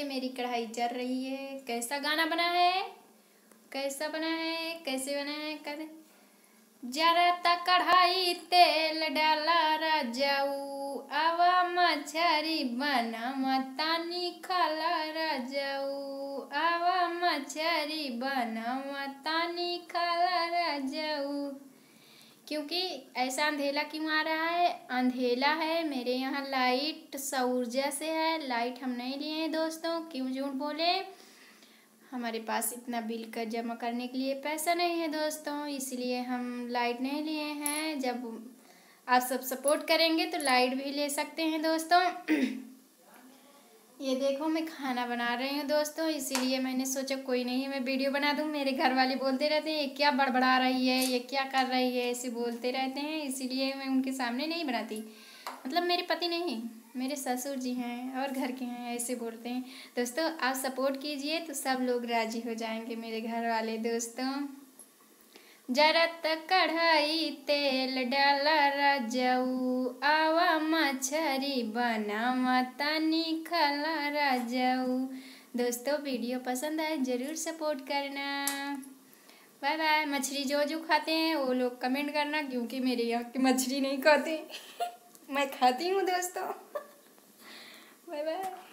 मेरी कढ़ाई जल रही है। कैसा गाना बना है, कैसा बना है, कैसे बना है कर जरा ता कढ़ाई तेल डाला राजाऊ, आवा मछरी बना मतानी खाला राजाऊ, आवा मछरी बना मतानी खाला राजाऊ। क्योंकि ऐसा अंधेला क्यों आ रहा है? अंधेला है, मेरे यहाँ लाइट सौर्जा से है, लाइट हम नहीं लिए हैं दोस्तों। क्यों झूठ बोले? हमारे पास इतना बिल का जमा करने के लिए पैसा नहीं है दोस्तों, इसलिए हम लाइट नहीं लिए हैं। जब आप सब सपोर्ट करेंगे तो लाइट भी ले सकते हैं दोस्तों। ये देखो मैं खाना बना रही हूँ दोस्तों, इसीलिए मैंने सोचा कोई नहीं मैं वीडियो बना दूँ। मेरे घर वाले बोलते रहते हैं ये क्या बड़बड़ा रही है, ये क्या कर रही है, ऐसे बोलते रहते हैं, इसीलिए मैं उनके सामने नहीं बनाती। मतलब मेरे पति नहीं, मेरे ससुर जी हैं और घर के हैं, ऐसे बोलते हैं दोस्तों। आप सपोर्ट कीजिए तो सब लोग राजी हो जाएंगे मेरे घर वाले दोस्तों। जरा तक कढ़ाई तेल डाला राजाऊ, आवा मछरी बना मतानी खाला राजाऊ। दोस्तों वीडियो पसंद आए जरूर सपोर्ट करना। Bye bye. मछली जो जो खाते हैं वो लोग कमेंट करना, क्योंकि मेरे यहाँ की मछली नहीं खाते मैं खाती हूँ दोस्तों। Bye bye.